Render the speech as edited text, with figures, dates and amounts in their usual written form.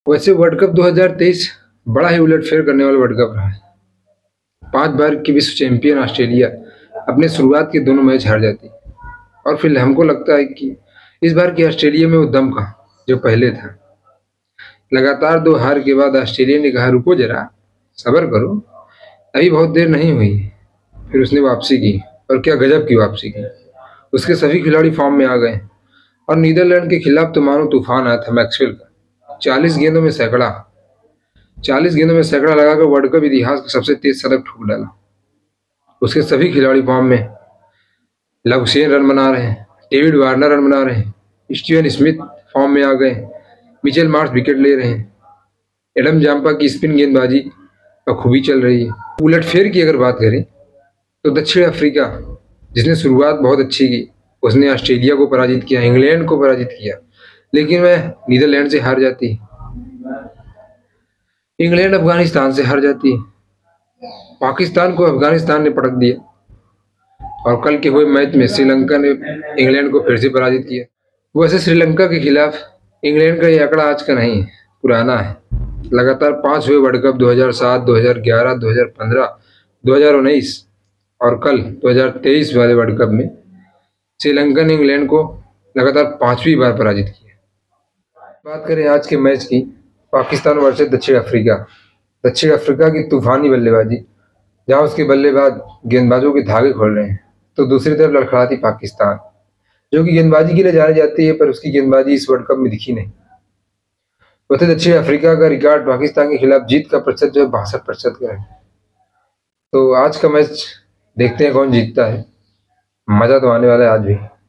वैसे world cup 2023 बड़ा ही उलटफेर करने वाला वर्ल्ड कप रहा है। 5 बार की विश्व चैंपियन ऑस्ट्रेलिया अपने शुरुआत के दोनों मैच हार जाती और फिर हमको लगता है कि इस बार की ऑस्ट्रेलिया में वो दम कहाँ जो पहले था। लगातार 2 हार के बाद ऑस्ट्रेलिया ने कहा रुको जरा, सब्र करो, अभी बहुत देर नहीं हुई। फिर उसने वापसी की और क्या गजब की वापसी की। उसके सभी खिलाड़ी फॉर्म में आ गए और नीदरलैंड के खिलाफ तो मानो तूफान आया था मैक्सवेल का। 40 गेंदों में सैकड़ा 40 गेंदों में सैकड़ा लगाकर वर्ल्ड कप इतिहास का सबसे तेज शतक ठोक डाला। उसके सभी खिलाड़ी फॉर्म में, लवसेन रन बना रहे हैं, डेविड वार्नर रन बना रहे हैं, स्टीवन स्मिथ फॉर्म में आ गए, मिचेल मार्श विकेट ले रहे हैं, एडम जाम्पा की स्पिन गेंदबाजी बखूबी चल रही है। उलटफेर की अगर बात करें तो दक्षिण अफ्रीका जिसने शुरुआत बहुत अच्छी की, उसने ऑस्ट्रेलिया को पराजित किया, इंग्लैंड को पराजित किया, लेकिन वह नीदरलैंड से हार जाती है। इंग्लैंड अफगानिस्तान से हार जाती है। पाकिस्तान को अफगानिस्तान ने पटक दिया और कल के हुए मैच में श्रीलंका ने इंग्लैंड को फिर से पराजित किया। वैसे श्रीलंका के खिलाफ इंग्लैंड का ये आंकड़ा आज का नहीं है, पुराना है। लगातार 5 हुए वर्ल्ड कप 2007, 2011, 2015, 2019 और कल 2023 वाले वर्ल्ड कप में श्रीलंका ने इंग्लैंड को लगातार 5वीं बार पराजित किया। बात करें आज के मैच की, पाकिस्तान वर्सेस दक्षिण अफ्रीका। दक्षिण अफ्रीका की तूफानी बल्लेबाजी, जहां उसके बल्लेबाज गेंदबाजों के धागे खोल रहे हैं, तो दूसरी तरफ लड़खड़ाती पाकिस्तान, जो कि गेंदबाजी के लिए जानी जाती है, पर उसकी गेंदबाजी इस वर्ल्ड कप में दिखी नहीं। वैसे दक्षिण अफ्रीका का रिकॉर्ड पाकिस्तान के खिलाफ जीत का प्रतिशत जो है 62% का है। तो आज का मैच देखते हैं कौन जीतता है। मजा तो आने वाला है आज भी।